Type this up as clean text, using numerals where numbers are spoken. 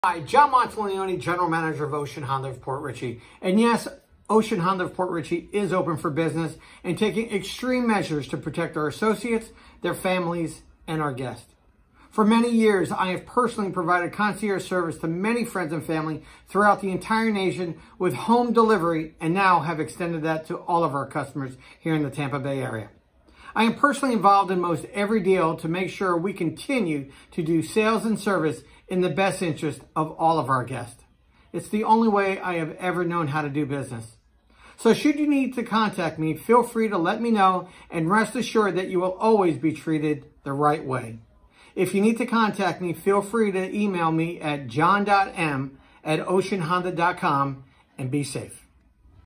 Hi, John Monteleone, General Manager of Ocean Honda of Port Richey. And yes, Ocean Honda of Port Richey is open for business and taking extreme measures to protect our associates, their families, and our guests. For many years, I have personally provided concierge service to many friends and family throughout the entire nation with home delivery, and now have extended that to all of our customers here in the Tampa Bay area. I am personally involved in most every deal to make sure we continue to do sales and service in the best interest of all of our guests. It's the only way I have ever known how to do business. So should you need to contact me, feel free to let me know, and rest assured that you will always be treated the right way. If you need to contact me, feel free to email me at john.m@oceanhonda.com, and be safe.